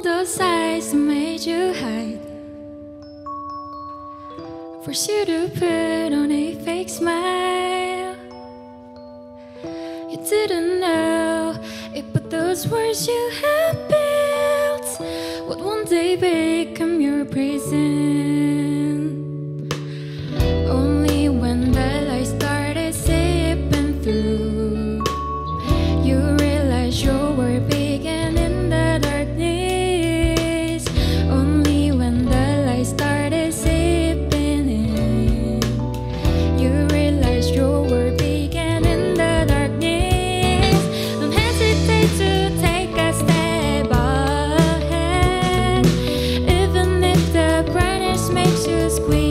those eyes that made you hide, forced you to put on a fake smile. You didn't know it, but those words you have built would one day become your prison. Only when the light started seeping through, you realized you were beginning in the darkness. Only when the light started seeping in, you realized you were beginning in the darkness. Don't hesitate to take a step ahead, even if the brightness makes you squeeze.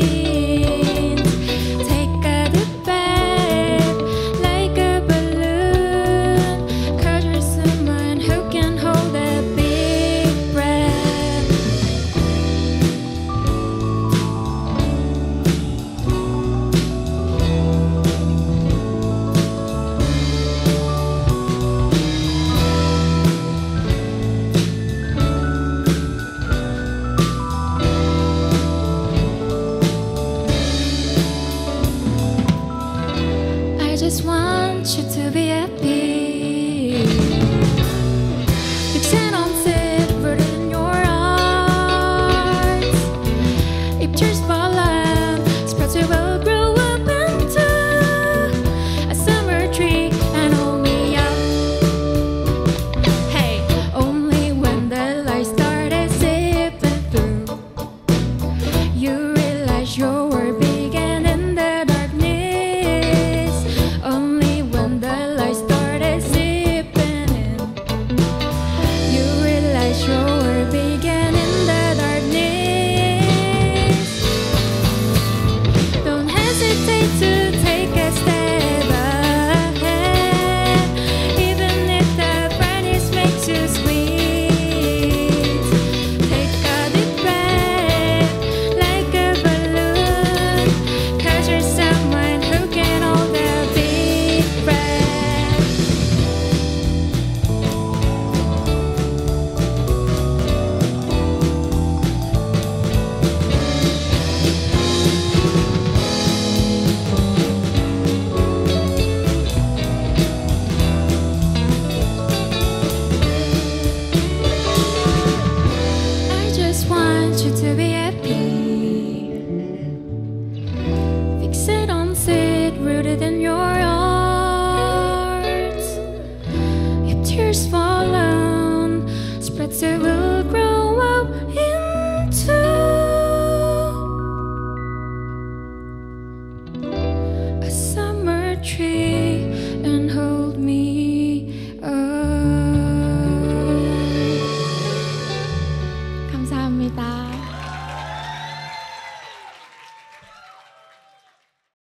I just want you to be happy. Fixing on sit rooted in your arms. If tears fall out, sprouts will grow up into a summer tree and hold me up. Hey, only when the light started seeping through, you realized you were beginning in the darkness. Only when the light started seeping in, you realized you were beginning in the darkness. Don't hesitate to take a step ahead, even if the brightness makes you squeeze. Take a deep breath like a balloon, 'cause you're someone who can hold a big breath. I just want you to be happy. Fix it on sit rooted in your arms. If tears fall on, spread to